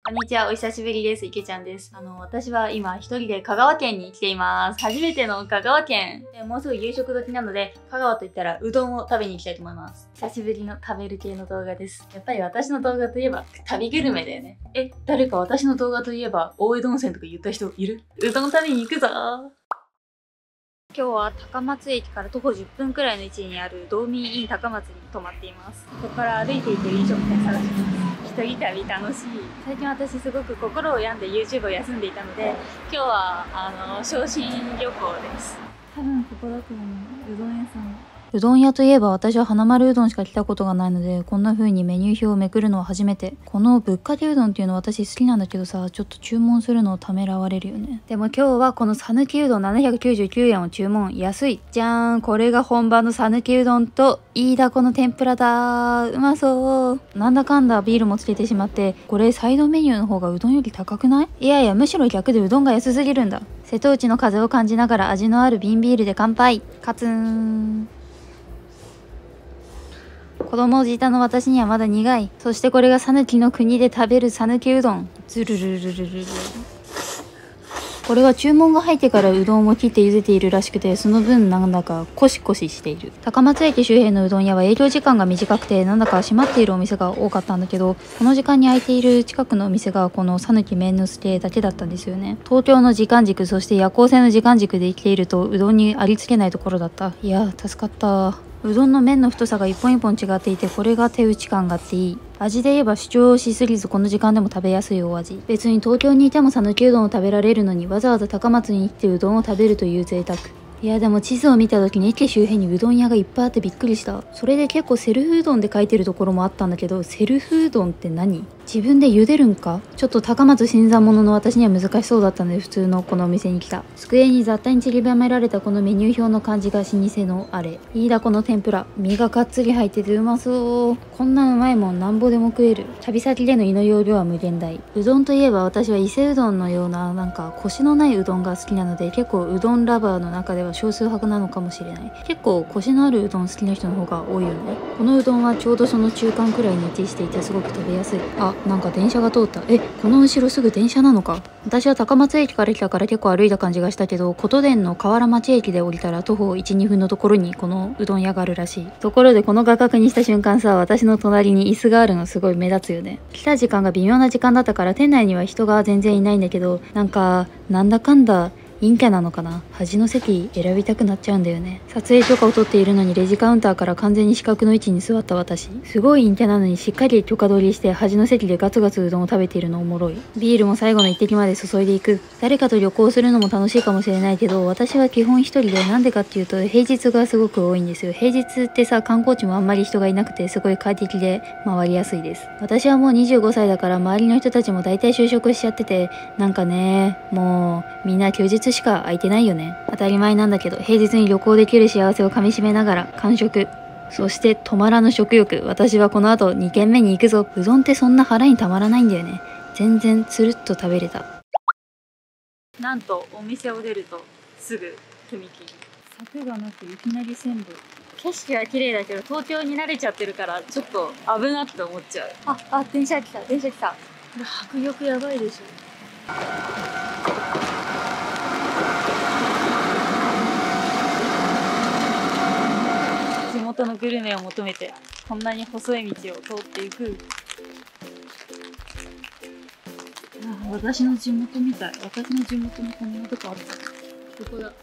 こんにちは、お久しぶりです。いけちゃんです。私は今一人で香川県に来ています。初めての香川県。もうすぐ夕食時なので、香川といったらうどんを食べに行きたいと思います。久しぶりの食べる系の動画です。やっぱり私の動画といえば旅グルメだよね。誰か私の動画といえば大江戸温泉とか言った人いる？うどん食べに行くぞ。今日は高松駅から徒歩10分くらいの位置にある道民イン高松に泊まっています。ここから歩いていける飲食店探します。一人旅楽しい。最近私すごく心を病んで YouTube を休んでいたので、今日は昇進旅行です。多分ここだと思う。うどん屋さん。 うどん屋といえば私は花丸うどんしか来たことがないので、こんな風にメニュー表をめくるのは初めて。このぶっかけうどんっていうの私好きなんだけどさ、ちょっと注文するのをためらわれるよね。でも今日はこのさぬきうどん799円を注文。安い。じゃーん、これが本場のさぬきうどんと飯田この天ぷらだー。うまそう。なんだかんだビールもつけてしまって、これサイドメニューの方がうどんより高くない？いやいや、むしろ逆でうどんが安すぎるんだ。瀬戸内の風を感じながら味のある瓶ビールで乾杯。カツーン。子供を舌の私にはまだ苦い。そしてこれが讃岐の国で食べる讃岐うどん。ズルルルルルル。これは注文が入ってからうどんを切って茹でているらしくて、その分なんだかコシコシしている。高松駅周辺のうどん屋は営業時間が短くて、なんだか閉まっているお店が多かったんだけど、この時間に開いている近くのお店がこの讃岐麺の助だけだったんですよね。東京の時間軸、そして夜行性の時間軸で生きているとうどんにありつけないところだった。いや助かった。うどんの麺の太さが一本一本違っていて、これが手打ち感があっていい。味で言えば主張しすぎずこの時間でも食べやすいお味。別に東京にいても讃岐うどんを食べられるのに、わざわざ高松に来てうどんを食べるという贅沢。いやでも地図を見た時に駅周辺にうどん屋がいっぱいあってびっくりした。それで結構セルフうどんで書いてるところもあったんだけど、セルフうどんって何？自分で茹でるんか？ちょっと高松新参者の私には難しそうだったので、普通のこのお店に来た。机に雑多に散りばめられたこのメニュー表の感じが老舗のあれ。飯田この天ぷら、身ががっつり入っててうまそう。こんなうまいもんなんぼでも食える。旅先での胃の容量は無限大。うどんといえば私は伊勢うどんのようななんかコシのないうどんが好きなので、結構うどんラバーの中では少数派なのかもしれない。結構コシのあるうどん好きな人の方が多いよね。このうどんはちょうどその中間くらいに位置していてすごく食べやすい。あ、なんか電車が通った。この後ろすぐ電車なのか。私は高松駅から来たから結構歩いた感じがしたけど、琴電の河原町駅で降りたら徒歩 1,2 分のところにこのうどん屋があるらしい。ところでこの画角にした瞬間さ、私の隣に椅子があるのすごい目立つよね。来た時間が微妙な時間だったから店内には人が全然いないんだけど、なんだかんだ陰キャなのかな。端の席選びたくなっちゃうんだよね。撮影許可を取っているのにレジカウンターから完全に四角の位置に座った私。すごい陰キャなのにしっかり許可取りして端の席でガツガツうどんを食べているのおもろい。ビールも最後の一滴まで注いでいく。誰かと旅行するのも楽しいかもしれないけど、私は基本一人で、なんでかっていうと平日がすごく多いんですよ。平日ってさ、観光地もあんまり人がいなくてすごい快適で回りやすいです。私はもう25歳だから周りの人たちも大体就職しちゃってて、なんかね、もうみんな休日しか空いてないよね。当たり前なんだけど、平日に旅行できる幸せをかみしめながら完食。そして止まらぬ食欲。私はこの後2軒目に行くぞ。うどんってそんな腹にたまらないんだよね。全然つるっと食べれた。 なんとお店を出るとすぐ踏切。柵がなくいきなり線路。景色は綺麗だけど東京に慣れちゃってるからちょっと危なって思っちゃう。電車来た。これ迫力やばいでしょ。地元のグルメを求めてこんなに細い道を通っていく。私の地元みたい。私の地元にこんなとこあった。ここだ。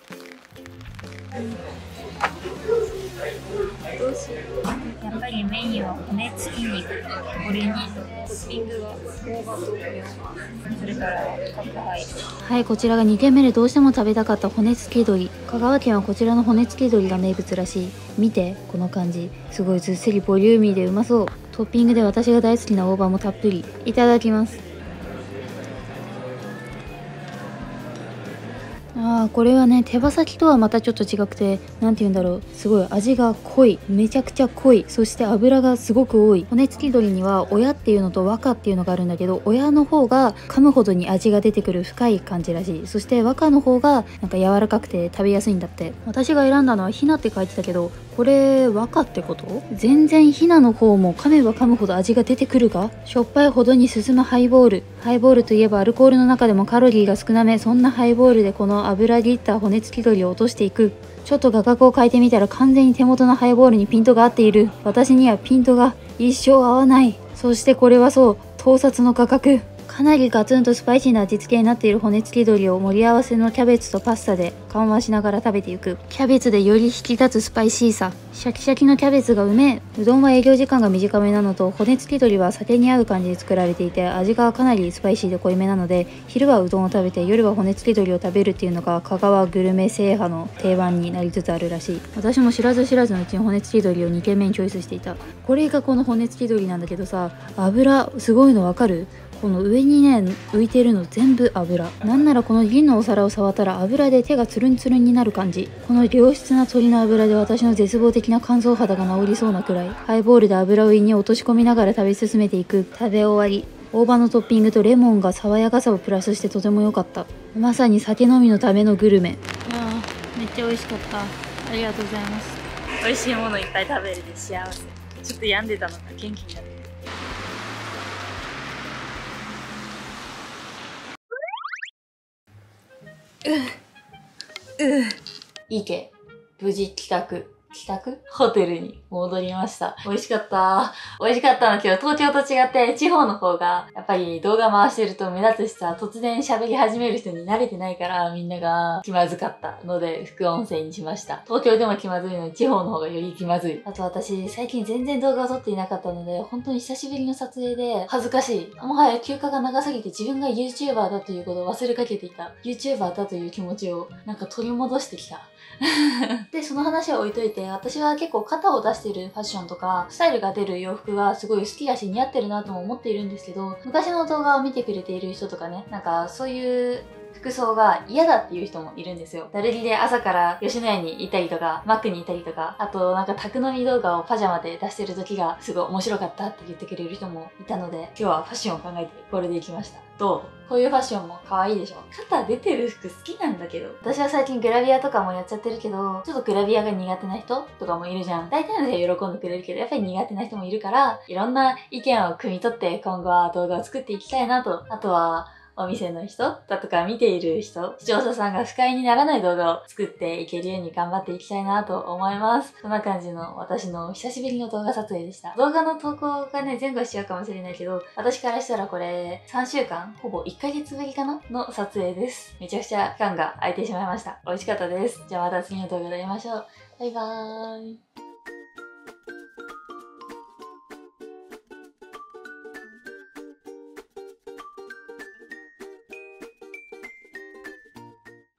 どうしよう。やっぱりメインは骨付き肉。これにトッピングが大葉とそれから角杯。 はい、こちらが2軒目でどうしても食べたかった骨付き鶏。香川県はこちらの骨付き鶏が名物らしい。見てこの感じ、すごいずっしりボリューミーでうまそう。トッピングで私が大好きな大葉もたっぷり。いただきます。 これはね、手羽先とはまたちょっと違くて、なんて言うんだろう、すごい味が濃い、めちゃくちゃ濃い、そして油がすごく多い。骨付き鶏には親っていうのと若っていうのがあるんだけど、親の方が噛むほどに味が出てくる深い感じらしい。そして若の方がなんか柔らかくて食べやすいんだって。私が選んだのはヒナって書いてたけど、これ若ってこと？全然ヒナの方も噛めば噛むほど味が出てくるが、しょっぱいほどに進むハイボール。ハイボールといえばアルコールの中でもカロリーが少なめ。そんなハイボールでこの油ぎった骨付き鶏を落としていく。ちょっと画角を変えてみたら完全に手元のハイボールにピントが合っている。私にはピントが一生合わない。そしてこれはそう、盗撮の画角。かなりガツンとスパイシーな味付けになっている骨付き鶏を盛り合わせのキャベツとパスタで緩和しながら食べていく。キャベツでより引き立つスパイシーさ。シャキシャキのキャベツがうめえ。うどんは営業時間が短めなのと、骨付き鶏は酒に合う感じで作られていて、味がかなりスパイシーで濃いめなので、昼はうどんを食べて夜は骨付き鶏を食べるっていうのが香川グルメ制覇の定番になりつつあるらしい。私も知らず知らずのうちに骨付き鶏を2軒目にチョイスしていた。これがこの骨付き鶏なんだけどさ、油すごいのわかる？この上にね浮いてるの全部油。なんならこの銀のお皿を触ったら油で手がツルンツルンになる感じ。この良質な鶏の油で私の絶望的な乾燥肌が治りそうなくらい。ハイボールで油を胃に落とし込みながら食べ進めていく。食べ終わり。大葉のトッピングとレモンが爽やかさをプラスしてとても良かった。まさに酒飲みのためのグルメ。めっちゃ美味しかった。ありがとうございます。 美味しいものいっぱい食べれて幸せ。ちょっと病んでたのが元気になって。いいけ。無事帰宅ホテルに戻りました。美味しかった。美味しかったのけど、東京と違って地方の方が、やっぱり動画回してると目立つしさ、突然喋り始める人に慣れてないから、みんなが気まずかったので、副音声にしました。東京でも気まずいのに、地方の方がより気まずい。あと私、最近全然動画を撮っていなかったので、本当に久しぶりの撮影で、恥ずかしい。もはや休暇が長すぎて自分が YouTuber だということを忘れかけていた。YouTuber だという気持ちを、なんか取り戻してきた。で、その話は置いといて、私は結構肩を出してるファッションとか、スタイルが出る洋服がすごい好きだし似合ってるなとも思っているんですけど、昔の動画を見てくれている人とかね、なんかそういう服装が嫌だっていう人もいるんですよ。ダルリで朝から吉野家にいたりとか、マックにいたりとか、あとなんか宅飲み動画をパジャマで出してる時がすごい面白かったって言ってくれる人もいたので、今日はファッションを考えてこれでいきました。どう？こういうファッションも可愛いでしょ？肩出てる服好きなんだけど。私は最近グラビアとかもやっちゃってるけど、ちょっとグラビアが苦手な人とかもいるじゃん。大体の人は喜んでくれるけど、やっぱり苦手な人もいるから、いろんな意見を汲み取って今後は動画を作っていきたいなと。あとは、お店の人だとか見ている人、視聴者さんが不快にならない動画を作っていけるように頑張っていきたいなと思います。そんな感じの私の久しぶりの動画撮影でした。動画の投稿がね、前後しちゃうかもしれないけど、私からしたらこれ3週間、ほぼ1ヶ月ぶりかなの撮影です。めちゃくちゃ期間が空いてしまいました。美味しかったです。じゃあまた次の動画で会いましょう。バイバーイ。